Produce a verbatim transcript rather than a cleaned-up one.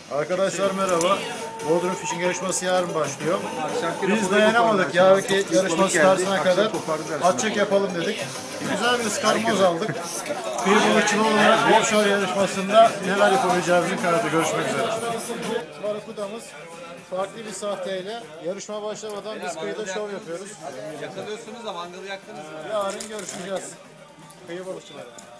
Arkadaşlar merhaba. Bodrum Fishing yarışması yarın başlıyor. Biz dayanamadık yarınki yarışma startına kadar atçık yapalım dedik. Güzel bir ıskarmoz aldık. Bir balıkçı olarak offshore yarışmasında neler yapabileceğimizin kanadı. Görüşmek üzere. Barakudamız farklı bir sahteyle yarışma başlamadan biz kıyıda şov yapıyoruz. Yakalıyorsunuz da mangalı yaktınız mı? Yarın görüşeceğiz. Kıyı balıkçıları.